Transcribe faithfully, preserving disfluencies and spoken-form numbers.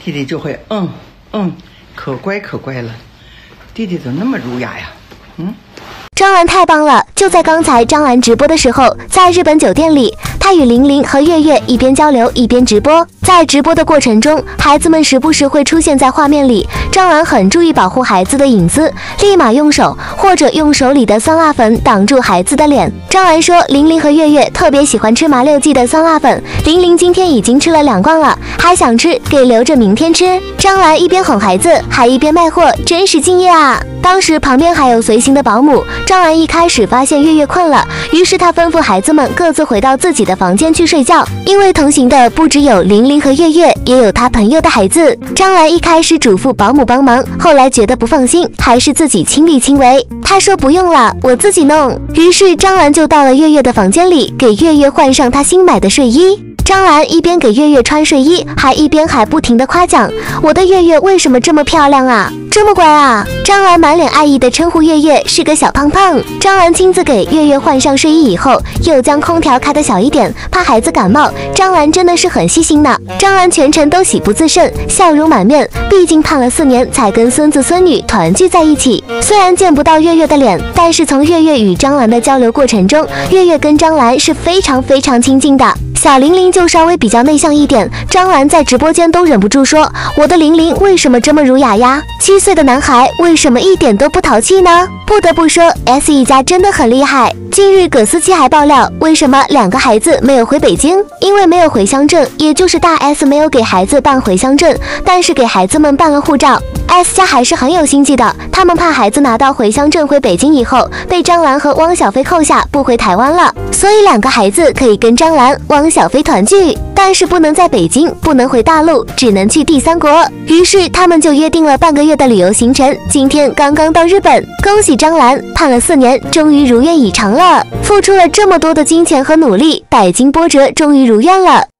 弟弟就会嗯嗯，可乖可乖了。弟弟怎么那么儒雅呀？嗯。 张兰太棒了！就在刚才，张兰直播的时候，在日本酒店里，她与玲玲和月月一边交流一边直播。在直播的过程中，孩子们时不时会出现在画面里。张兰很注意保护孩子的隐私，立马用手或者用手里的酸辣粉挡住孩子的脸。张兰说，玲玲和月月特别喜欢吃麻六记的酸辣粉，玲玲今天已经吃了两罐了，还想吃，给留着明天吃。张兰一边哄孩子，还一边卖货，真是敬业啊！当时旁边还有随行的保姆。张兰一开始发现月月困了，于是她吩咐孩子们各自回到自己的房间去睡觉，因为同行的不只有玲玲和月月，也有她朋友的孩子。张兰一开始嘱咐保姆帮忙，后来觉得不放心，还是自己亲力亲为。她说不用了，我自己弄。于是张兰就到了月月的房间里，给月月换上她新买的睡衣。张兰一边给月月穿睡衣，还一边还不停地夸奖：“我的月月为什么这么漂亮啊，这么乖啊！”张兰满脸爱意地称呼月月是个小胖胖。张兰亲自给月月换上睡衣以后，又将空调开得小一点，怕孩子感冒。张兰真的是很细心呢。张兰全程都喜不自胜，笑容满面。毕竟盼了四年才跟孙子孙女团聚在一起，虽然见不到月月的脸，但是从月月与张兰的交流过程中，月月跟张兰是非常非常亲近的。小玲玲就稍微比较内向一点，张兰在直播间都忍不住说：“我的玲玲为什么这么儒雅呀？七岁的男孩为什么一点都不淘气呢？”不得不说 ，S 一家真的很厉害。近日，葛思琪还爆料，为什么两个孩子没有回北京？因为没有回乡证，也就是大 S 没有给孩子办回乡证，但是给孩子们办了护照。S 家还是很有心计的，他们怕孩子拿到回乡证回北京以后，被张兰和汪小菲扣下不回台湾了，所以两个孩子可以跟张兰、汪小菲团聚，但是不能在北京，不能回大陆，只能去第三国。于是他们就约定了半个月的旅游行程，今天刚刚到日本。恭喜张兰，盼了四年，终于如愿以偿了。付出了这么多的金钱和努力，百金波折终于如愿了。